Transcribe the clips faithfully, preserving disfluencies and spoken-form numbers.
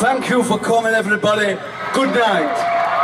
Thank you for coming, everybody. Good night.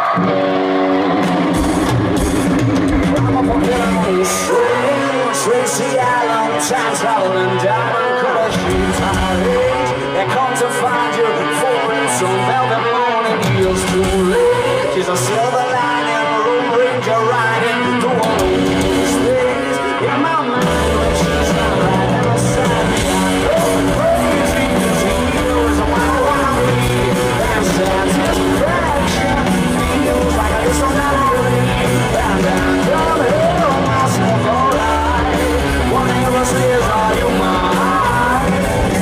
Tracy Allen, time traveling, diamond color shoes, they come to find you, for in some velvet morning heels too late. She's a silver lining, room ranger riding through all these things in my mind when she's not right and I said, oh, crazy, crazy, heels, a wild, wild lead, and satisfaction feels like a little melody, and I'm gonna hear myself alright. Whatever says, are you mine?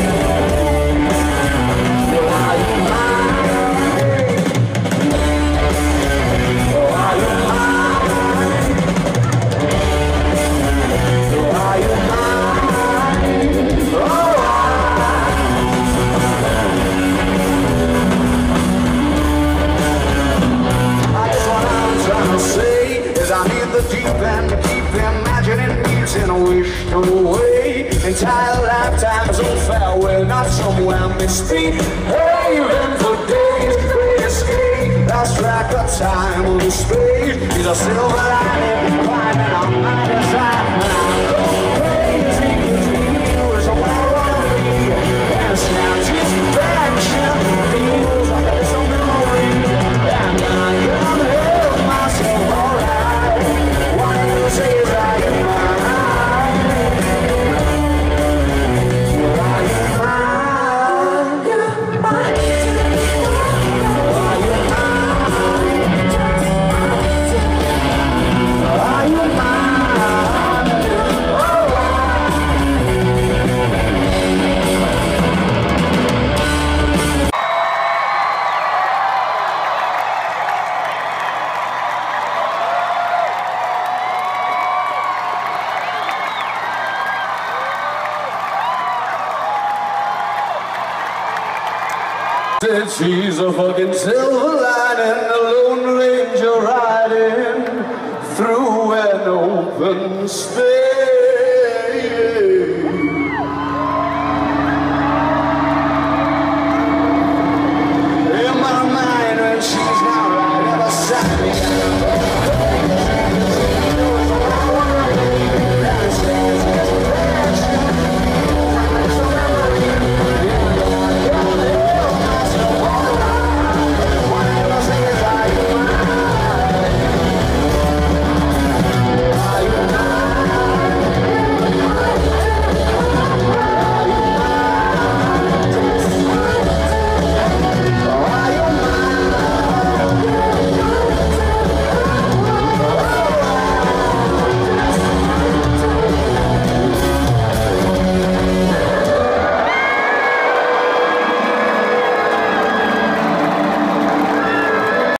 Are you mine? Are you mine? Are you mine? Oh, I guess what I'm trying to say is I need the deep end to keep imagining meeting a wish away. Entire lifetimes on farewell, not somewhere misty. Haven for days, great escape. Lost track of time on the space. He's a silver lining, climbing on my desire. I'm going crazy, cause he was a wild one, and satisfaction feels like a little memory. And I'm gonna help myself alright. Whatever says I am mine. She's a fucking silver lining, a lone ranger riding through an open space.